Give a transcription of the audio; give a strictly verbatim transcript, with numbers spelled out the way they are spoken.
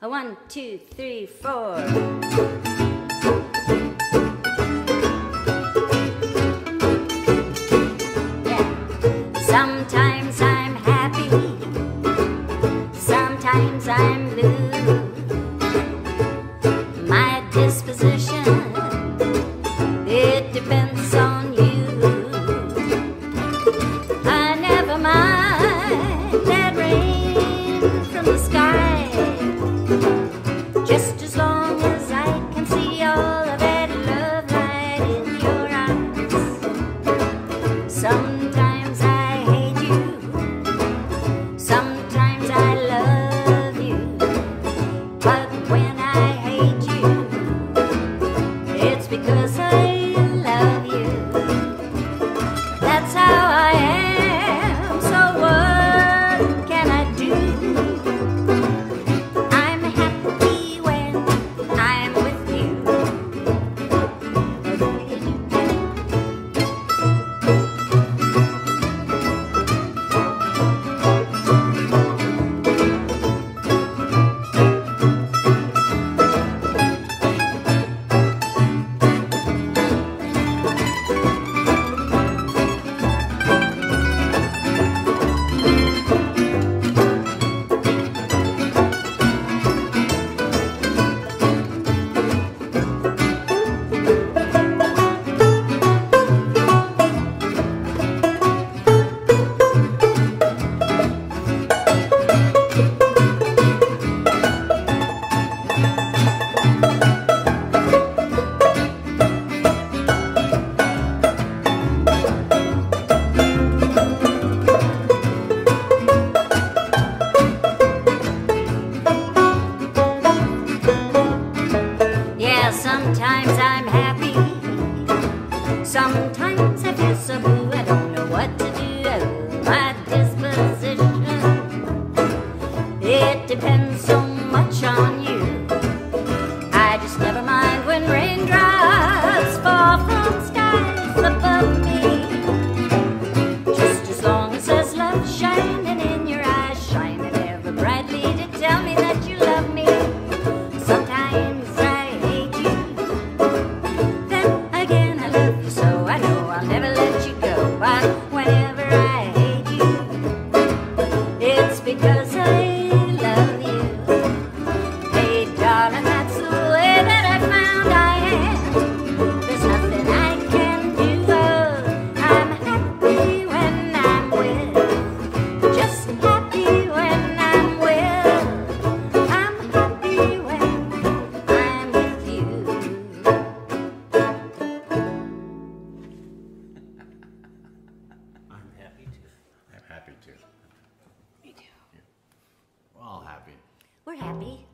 A one, two, three, four. Sometimes I'm happy, sometimes I'm blue. My disposition, it depends on you. I never mind that rain from the sky, just as long as I can see all of that love light in your eyes. Sometimes I sometimes I love you, but when I hate you, it's because I love you. That's how I am, so what can I do? I'm happy when I'm with you. Sometimes I'm happy, sometimes I feel so blue, I don't know what to do. My disposition, it depends so much on you. I just never mind when raindrops fall from skies above me, just as long as there's love shining in your eyes, shining ever brightly to tell me that you love me. Sometimes because I love you. Hey darling, that's the way that I found I am. There's nothing I can do. I'm happy when I'm with, just happy when I'm with. I'm happy when I'm with you. I'm happy too. I'm happy too. Me too. We're all happy. We're happy.